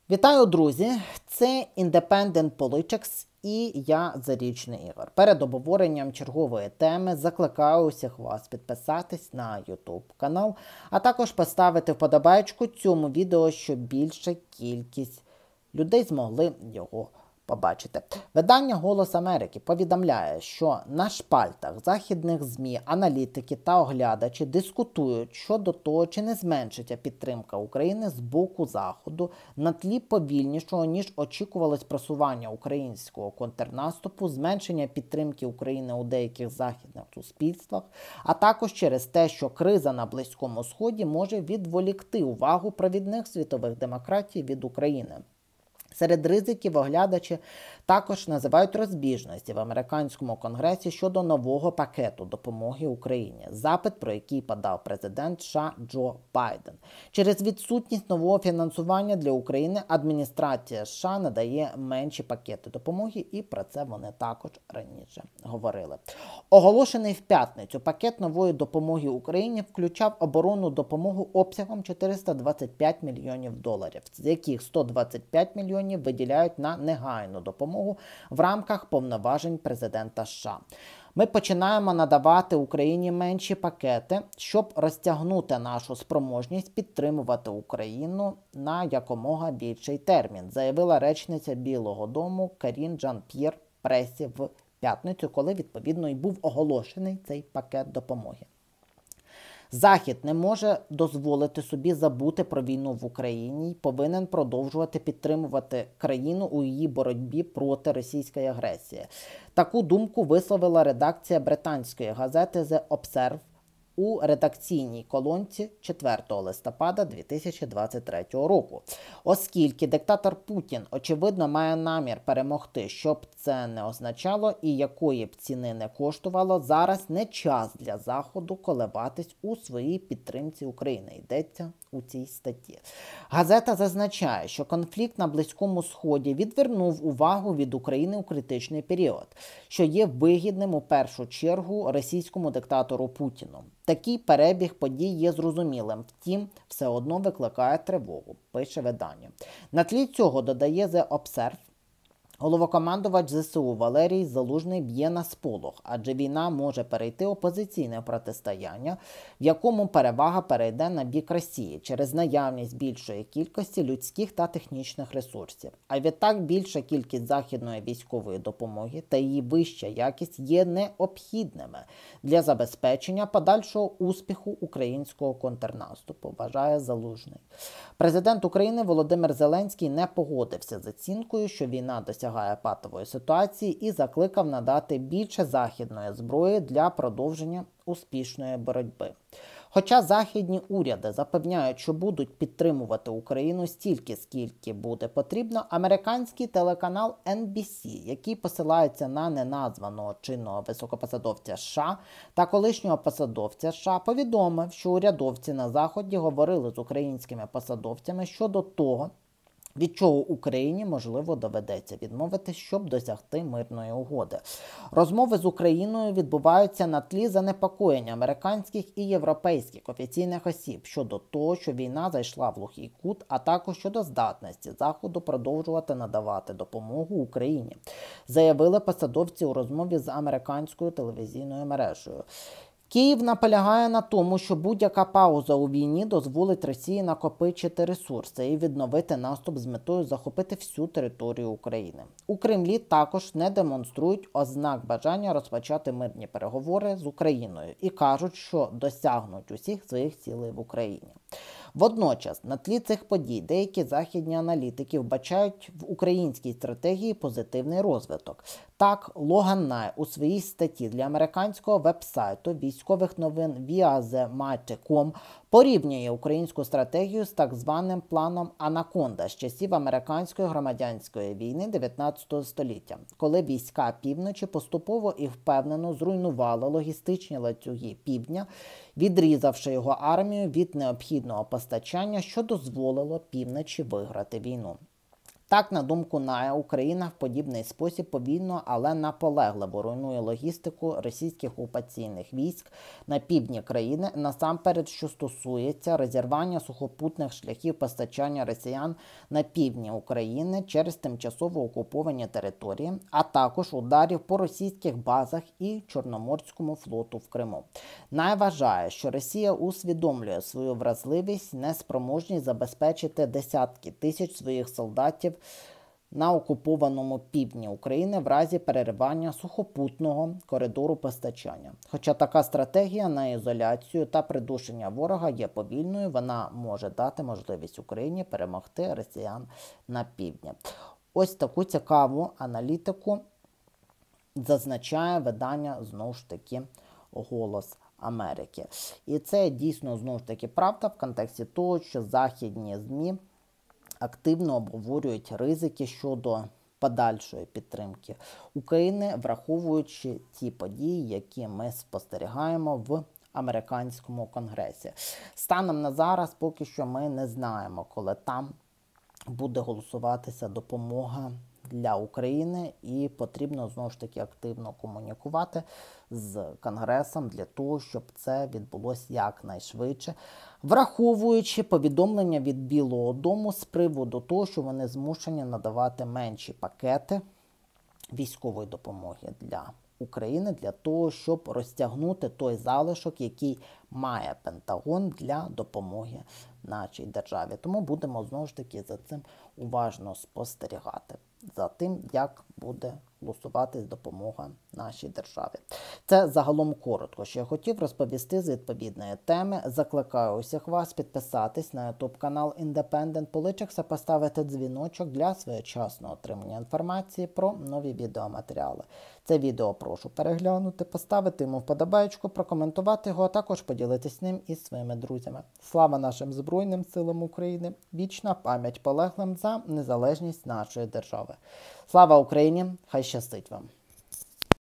Вітаю, друзі! Це Independent Politics і я, Зарічний Ігор. Перед обговоренням чергової теми закликаю усіх вас підписатись на YouTube канал, а також поставити вподобайку цьому відео, щоб більша кількість людей змогли його побачите. Видання «Голос Америки» повідомляє, що на шпальтах західних ЗМІ аналітики та оглядачі дискутують щодо того, чи не зменшиться підтримка України з боку Заходу на тлі повільнішого, ніж очікувалось просування українського контрнаступу, зменшення підтримки України у деяких західних суспільствах, а також через те, що криза на Близькому Сході може відволікти увагу провідних світових демократій від України. Серед ризиків оглядачі також називають розбіжності в американському конгресі щодо нового пакету допомоги Україні, запит про який подав президент США Джо Байден. Через відсутність нового фінансування для України адміністрація США надає менші пакети допомоги, і про це вони також раніше говорили. Оголошений в п'ятницю пакет нової допомоги Україні включав оборонну допомогу обсягом $425 мільйонів, з яких $125 мільйонів виділяють на негайну допомогу в рамках повноважень президента США. Ми починаємо надавати Україні менші пакети, щоб розтягнути нашу спроможність підтримувати Україну на якомога більший термін, заявила речниця Білого дому Карін Жан-П'єр пресі в п'ятницю, коли відповідно і був оголошений цей пакет допомоги. Захід не може дозволити собі забути про війну в Україні і повинен продовжувати підтримувати країну у її боротьбі проти російської агресії. Таку думку висловила редакція британської газети The Observer у редакційній колонці 4 листопада 2023 року. Оскільки диктатор Путін, очевидно, має намір перемогти, щоб це не означало і якої б ціни не коштувало, зараз не час для Заходу коливатись у своїй підтримці України, йдеться у цій статті. Газета зазначає, що конфлікт на Близькому Сході відвернув увагу від України у критичний період, що є вигідним у першу чергу російському диктатору Путіну. Такий перебіг подій є зрозумілим, втім, все одно викликає тривогу, пише видання. На тлі цього, додає The Observer, головнокомандувач ЗСУ Валерій Залужний б'є на сполох, адже війна може перейти у позиційне протистояння, в якому перевага перейде на бік Росії через наявність більшої кількості людських та технічних ресурсів. А відтак більша кількість західної військової допомоги та її вища якість є необхідними для забезпечення подальшого успіху українського контрнаступу, вважає Залужний. Президент України Володимир Зеленський не погодився з оцінкою, що війна досягає патової ситуації і закликав надати більше західної зброї для продовження успішної боротьби. Хоча західні уряди запевняють, що будуть підтримувати Україну стільки, скільки буде потрібно, американський телеканал NBC, який посилається на неназваного чинного високопосадовця США та колишнього посадовця США, повідомив, що урядовці на Заході говорили з українськими посадовцями щодо того, від чого Україні, можливо, доведеться відмовитись, щоб досягти мирної угоди. Розмови з Україною відбуваються на тлі занепокоєння американських і європейських офіційних осіб щодо того, що війна зайшла в глухий кут, а також щодо здатності Заходу продовжувати надавати допомогу Україні, заявили посадовці у розмові з американською телевізійною мережею. Київ наполягає на тому, що будь-яка пауза у війні дозволить Росії накопичити ресурси і відновити наступ з метою захопити всю територію України. У Кремлі також не демонструють ознак бажання розпочати мирні переговори з Україною і кажуть, що досягнуть усіх своїх цілей в Україні. Водночас, на тлі цих подій деякі західні аналітики вбачають в українській стратегії позитивний розвиток. Так, Логан Най у своїй статті для американського веб-сайту військових новин viazemate.com порівнює українську стратегію з так званим планом «Анаконда» з часів американської громадянської війни 19 століття, коли війська півночі поступово і впевнено зруйнували логістичні ланцюги півдня, відрізавши його армію від необхідного постачання, що дозволило півночі виграти війну. Так, на думку НАЯ, Україна в подібний спосіб повільно, але наполегливо руйнує логістику російських окупаційних військ на півдні країни, насамперед, що стосується розірвання сухопутних шляхів постачання росіян на півдні України через тимчасово окуповані території, а також ударів по російських базах і Чорноморському флоту в Криму. НАЯ вважає, що Росія усвідомлює свою вразливість, неспроможність забезпечити десятки тисяч своїх солдатів на окупованому півдні України в разі переривання сухопутного коридору постачання. Хоча така стратегія на ізоляцію та придушення ворога є повільною, вона може дати можливість Україні перемогти росіян на півдні. Ось таку цікаву аналітику зазначає видання, знову ж таки, «Голос Америки». І це дійсно, знову ж таки, правда в контексті того, що західні ЗМІ активно обговорюють ризики щодо подальшої підтримки України, враховуючи ті події, які ми спостерігаємо в американському конгресі. Станом на зараз поки що ми не знаємо, коли там буде голосуватися допомога для України, і потрібно, знову ж таки, активно комунікувати з Конгресом для того, щоб це відбулося якнайшвидше, враховуючи повідомлення від Білого дому з приводу того, що вони змушені надавати менші пакети військової допомоги для України, для того, щоб розтягнути той залишок, який має Пентагон для допомоги нашій державі. Тому будемо, знову ж таки, за цим уважно спостерігати, за тим, як буде голосуватись допомога нашій державі. Це загалом коротко, що я хотів розповісти з відповідної теми. Закликаю усіх вас підписатись на YouTube канал Independent Politics та поставити дзвіночок для своєчасного отримання інформації про нові відеоматеріали. Це відео прошу переглянути, поставити йому вподобаєчку, прокоментувати його, а також поділитись ним із своїми друзями. Слава нашим Збройним силам України! Вічна пам'ять полеглим за незалежність нашої держави. Слава Україні! Хай щастить вам!